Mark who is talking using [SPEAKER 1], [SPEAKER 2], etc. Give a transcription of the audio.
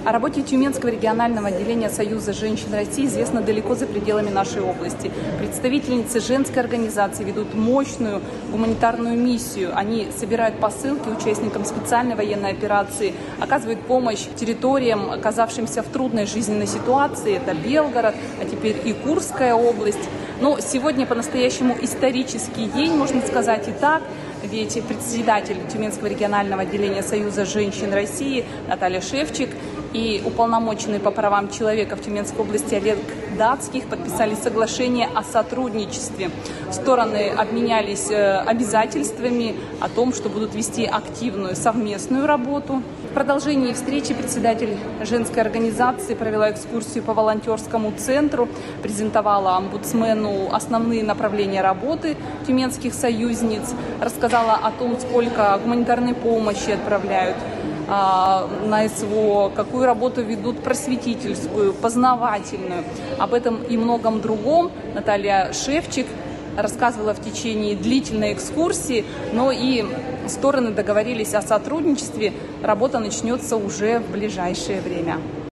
[SPEAKER 1] О работе Тюменского регионального отделения Союза женщин России известно далеко за пределами нашей области. Представительницы женской организации ведут мощную гуманитарную миссию. Они собирают посылки участникам специальной военной операции, оказывают помощь территориям, оказавшимся в трудной жизненной ситуации. Это Белгород, а теперь и Курская область. Но сегодня по-настоящему исторический день, можно сказать и так. Ведь председатель Тюменского регионального отделения Союза женщин России Наталья Шевчик и уполномоченный по правам человека в Тюменской области Олег Датских подписали соглашение о сотрудничестве. Стороны обменялись обязательствами о том, что будут вести активную совместную работу. В продолжении встречи председатель женской организации провела экскурсию по волонтерскому центру, презентовала омбудсмену основные направления работы тюменских союзниц, рассказала о том, сколько гуманитарной помощи отправляют на СВО, какую работу ведут просветительскую, познавательную. Об этом и многом другом Наталья Шевчик рассказывала в течение длительной экскурсии, но и стороны договорились о сотрудничестве. Работа начнется уже в ближайшее время.